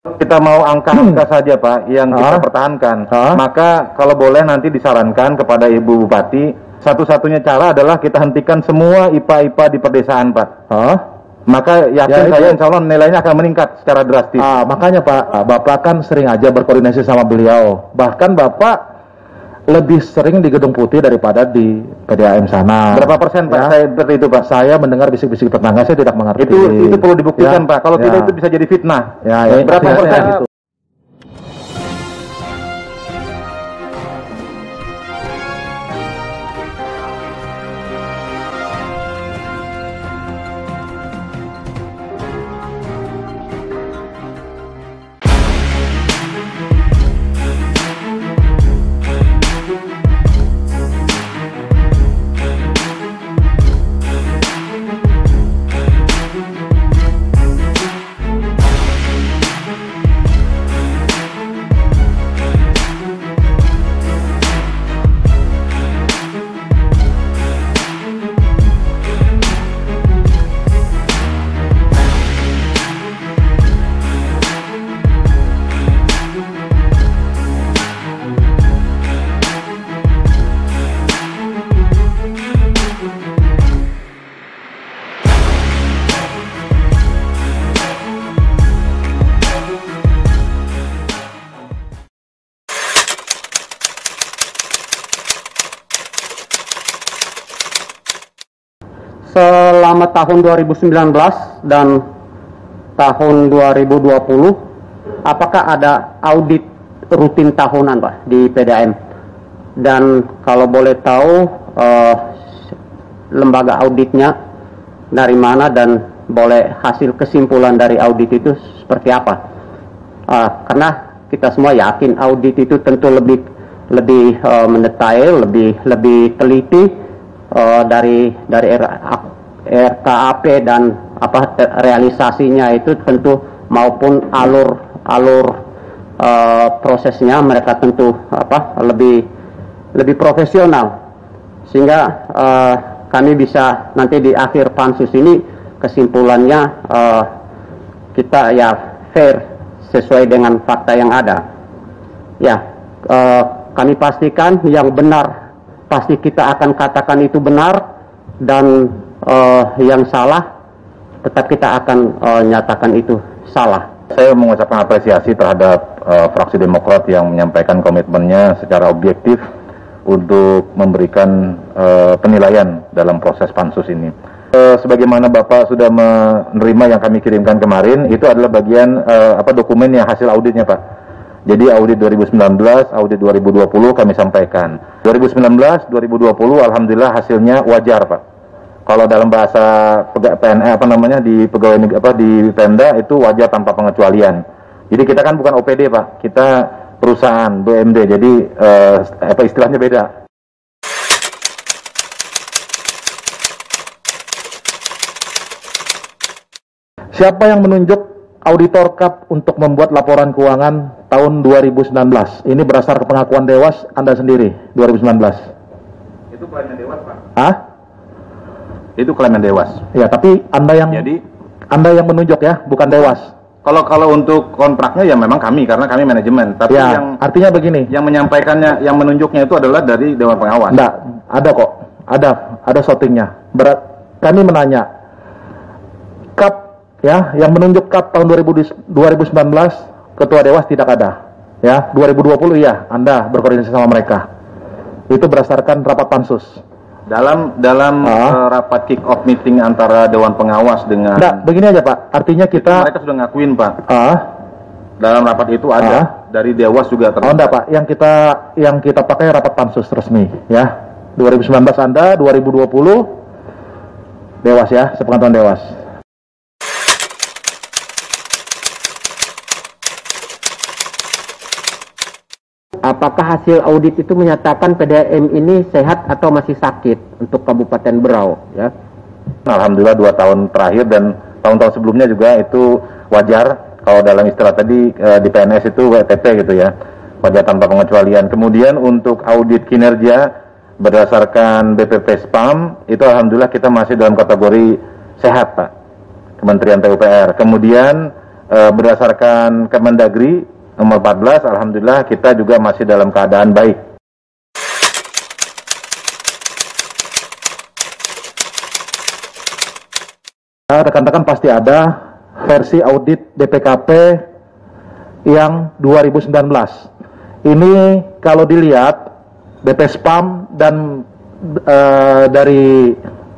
Kita mau angka-angka saja Pak yang kita pertahankan. Maka kalau boleh nanti disarankan kepada Ibu Bupati, satu-satunya cara adalah kita hentikan semua IPA-IPA di pedesaan Pak. Maka yakin saya insya Allah nilainya akan meningkat secara drastis. Makanya Pak, Bapak kan sering aja berkoordinasi sama beliau. Bahkan Bapak lebih sering di Gedung Putih daripada di PDAM sana. Berapa persen Pak? Saya seperti itu Pak. Saya mendengar bisik-bisik tetangga, saya tidak mengerti. Itu perlu dibuktikan Pak. Kalau tidak itu bisa jadi fitnah. Berapa persen? Gitu. Selama tahun 2019 dan tahun 2020, apakah ada audit rutin tahunan Pak di PDAM? Dan kalau boleh tahu lembaga auditnya dari mana dan boleh hasil kesimpulan dari audit itu seperti apa? Karena kita semua yakin audit itu tentu lebih mendetail, lebih teliti dari RKAP dan realisasinya itu tentu maupun alur prosesnya mereka tentu lebih profesional, sehingga kami bisa nanti di akhir pansus ini kesimpulannya kita ya fair sesuai dengan fakta yang ada. Kami pastikan yang benar pasti kita akan katakan itu benar, dan yang salah tetap kita akan nyatakan itu salah. Saya mengucapkan apresiasi terhadap fraksi Demokrat yang menyampaikan komitmennya secara objektif untuk memberikan penilaian dalam proses pansus ini. Sebagaimana Bapak sudah menerima yang kami kirimkan kemarin, itu adalah bagian dokumen yang hasil auditnya Pak. Jadi audit 2019, audit 2020 kami sampaikan. 2019, 2020 alhamdulillah hasilnya wajar Pak. Kalau dalam bahasa di pegawai di Pemda itu wajar tanpa pengecualian. Jadi kita kan bukan OPD Pak, kita perusahaan BUMD. Jadi istilahnya beda. Siapa yang menunjuk auditor KAP untuk membuat laporan keuangan tahun 2019? Ini berdasar pengakuan Dewas Anda sendiri, 2019. Itu klaimnya Dewas, Pak. Itu klaimnya Dewas. Ya, tapi Anda yang menunjuk ya, bukan Dewas. Kalau untuk kontraknya ya memang kami, karena kami manajemen. Tapi ya, artinya begini. Yang menyampaikannya, yang menunjuknya itu adalah dari Dewan Pengawas. Enggak, ada kok. Ada shootingnya. Kami menanya, KAP ya, yang menunjuk KAP tahun 2019 Ketua Dewas tidak ada. Ya, 2020 ya, Anda berkoordinasi sama mereka. Itu berdasarkan rapat pansus. Dalam rapat kick off meeting antara Dewan Pengawas dengan... Enggak, begini aja Pak, artinya kita... Mereka sudah ngakuin Pak. Dalam rapat itu ada, dari Dewas juga terlibat. Enggak Pak, yang kita pakai rapat pansus resmi ya. 2019 Anda, 2020 Dewas ya, sepengetahuan Dewas. Apakah hasil audit itu menyatakan PDAM ini sehat atau masih sakit untuk Kabupaten Berau? Ya. Alhamdulillah 2 tahun terakhir dan tahun-tahun sebelumnya juga itu wajar. Kalau dalam istilah tadi di PNS itu WTP gitu ya, wajar tanpa pengecualian. Kemudian untuk audit kinerja berdasarkan BPP SPAM itu alhamdulillah kita masih dalam kategori sehat Pak, Kementerian PUPR. Kemudian Berdasarkan Kemendagri nomor 14, alhamdulillah kita juga masih dalam keadaan baik. Rekan-rekan pasti ada versi audit BPKP yang 2019. Ini kalau dilihat BP Spam dan dari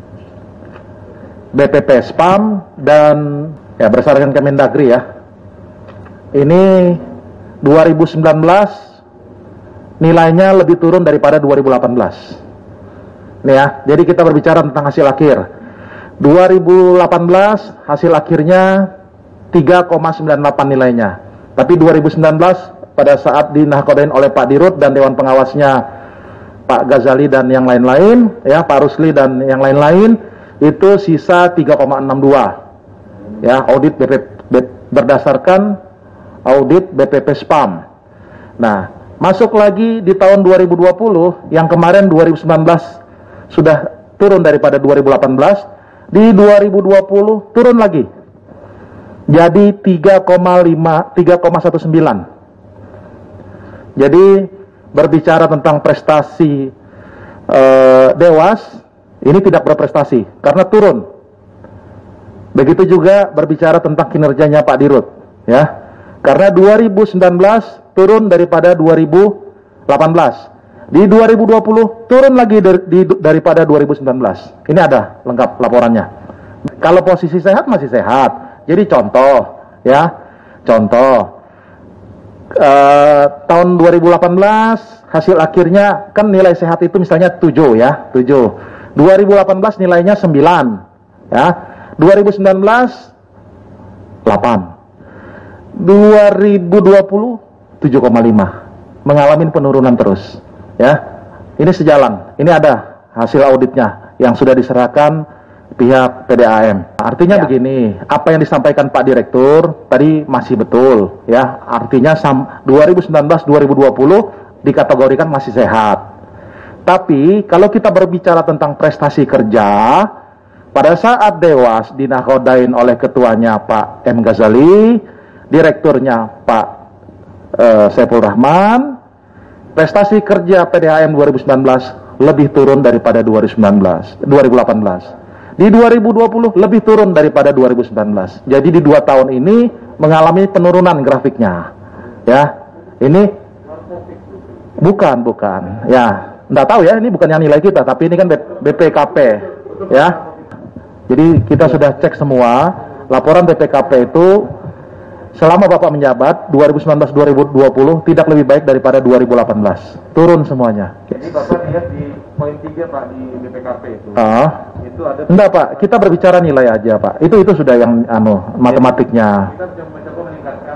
BPP Spam dan ya berdasarkan Kemendagri ya. Ini 2019 nilainya lebih turun daripada 2018. Nih ya, jadi kita berbicara tentang hasil akhir. 2018 hasil akhirnya 3,98 nilainya. Tapi 2019 pada saat dinahkodain oleh Pak Dirut dan Dewan Pengawasnya Pak Ghazali dan yang lain-lain, ya Pak Rusli dan yang lain-lain, itu sisa 3,62. Ya, audit berdasarkan audit BPP Spam. Nah, masuk lagi di tahun 2020, yang kemarin 2019 sudah turun daripada 2018, di 2020 turun lagi. Jadi 3,19. Jadi berbicara tentang prestasi Dewas, ini tidak berprestasi karena turun. Begitu juga berbicara tentang kinerjanya Pak Dirut, ya. Karena 2019 turun daripada 2018. Di 2020 turun lagi daripada 2019. Ini ada lengkap laporannya. Kalau posisi sehat masih sehat. Jadi contoh, ya, contoh tahun 2018 hasil akhirnya kan nilai sehat itu misalnya 7 ya, 7. 2018 nilainya 9, ya. 2019 8. 2020 7,5. Mengalami penurunan terus. Ya, ini sejalan. Ini ada hasil auditnya yang sudah diserahkan pihak PDAM. Artinya ya, begini, apa yang disampaikan Pak Direktur tadi masih betul, ya. Artinya 2019-2020 dikategorikan masih sehat. Tapi kalau kita berbicara tentang prestasi kerja, pada saat Dewas dinahkodain oleh ketuanya Pak M. Ghazali, direkturnya Pak Saiful Rahman, prestasi kerja PDAM 2019 lebih turun daripada 2018. Di 2020 lebih turun daripada 2019. Jadi di 2 tahun ini mengalami penurunan grafiknya. Ya, ini bukan. Ya, enggak tahu ya, ini bukannya nilai kita, tapi ini kan BPKP. Ya, jadi kita sudah cek semua laporan BPKP itu. Selama Bapak menjabat 2019-2020 tidak lebih baik daripada 2018. Turun semuanya. Jadi Bapak lihat di poin 3 Pak di BPKP itu. Itu ada. Enggak Pak, kita berbicara nilai aja Pak. Itu sudah yang matematiknya. Kita mencoba meningkatkan.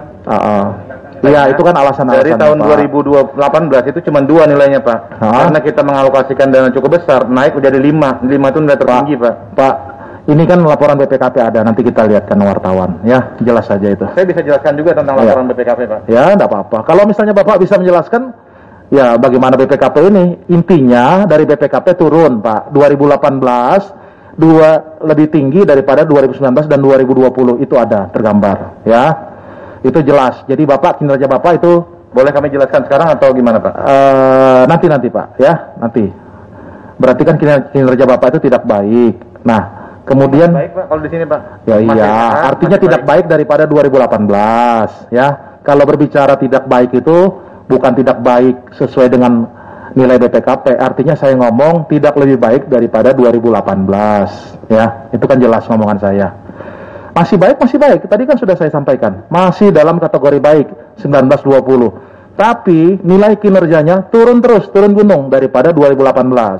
Iya, itu kan alasan-alasan. Dari tahun 2018 itu cuma 2 nilainya Pak. Karena kita mengalokasikan dana cukup besar, naik menjadi 5. 5 itu nilai tertinggi Pak. Pak, ini kan laporan BPKP ada, nanti kita lihatkan wartawan, ya, jelas saja itu. Saya bisa jelaskan juga tentang laporan BPKP, Pak. Ya, enggak apa-apa. Kalau misalnya Bapak bisa menjelaskan, ya bagaimana BPKP ini, intinya dari BPKP turun, Pak. 2018, lebih tinggi daripada 2019 dan 2020, itu ada, tergambar, ya. Itu jelas, jadi Bapak, kinerja Bapak itu, boleh kami jelaskan sekarang atau gimana, Pak? Nanti Pak, ya, nanti. Berarti kan kinerja Bapak itu tidak baik. Nah, kemudian baik Pak, kalau di sini Pak. Ya iya, artinya tidak baik daripada 2018, ya. Kalau berbicara tidak baik itu bukan tidak baik sesuai dengan nilai BPKP, artinya saya ngomong tidak lebih baik daripada 2018, ya. Itu kan jelas ngomongan saya. Masih baik. Tadi kan sudah saya sampaikan. Masih dalam kategori baik 19-20. Tapi nilai kinerjanya turun gunung daripada 2018.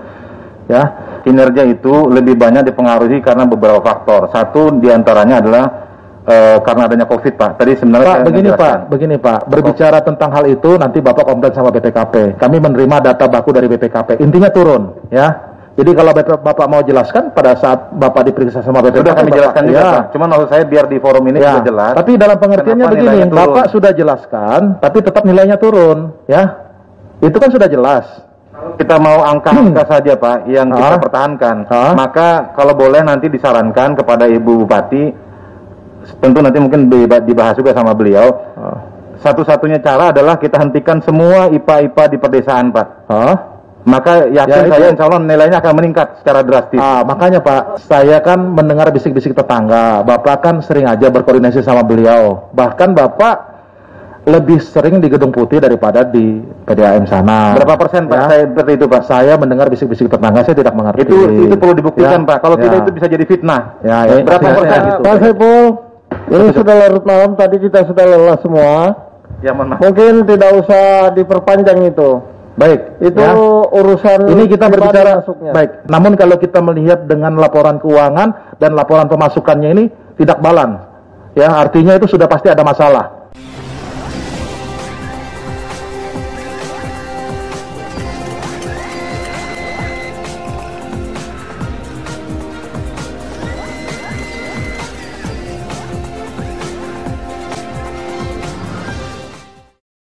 Ya. Kinerja itu lebih banyak dipengaruhi karena beberapa faktor. Satu diantaranya adalah karena adanya COVID, Pak. Tadi sebenarnya begini Pak. Berbicara tentang hal itu nanti Bapak komplain sama BPKP. Kami menerima data baku dari BPKP. Intinya turun, ya. Jadi kalau Bapak mau jelaskan pada saat Bapak diperiksa sama BPKP, sudah kami jelaskan juga, Pak. Cuman maksud saya biar di forum ini sudah jelas. Tapi dalam pengertiannya begini, Bapak sudah jelaskan, tapi tetap nilainya turun, ya. Itu kan sudah jelas. Kita mau angka-angka saja Pak yang kita pertahankan. Maka kalau boleh nanti disarankan kepada Ibu Bupati tentu nanti mungkin dibahas juga sama beliau. Satu-satunya cara adalah kita hentikan semua IPA-IPA di pedesaan, Pak. Maka yakin saya insya Allah nilainya akan meningkat secara drastis. Makanya Pak, saya kan mendengar bisik-bisik tetangga. Bapak kan sering aja berkoordinasi sama beliau. Bahkan Bapak lebih sering di Gedung Putih daripada di PDAM sana. Berapa persen Pak? Saya seperti itu Pak. Saya mendengar bisik-bisik tetangga, saya tidak mengerti. Itu perlu dibuktikan Pak. Kalau tidak itu bisa jadi fitnah. Berapa persen? Gitu. Pak Saiful, ini sudah larut malam. Tadi kita sudah lelah semua. Ya, mohon maaf. Mungkin tidak usah diperpanjang itu. Baik, itu urusan ini kita berbicara masuknya. Baik, namun kalau kita melihat dengan laporan keuangan dan laporan pemasukannya ini tidak balance, ya artinya itu sudah pasti ada masalah.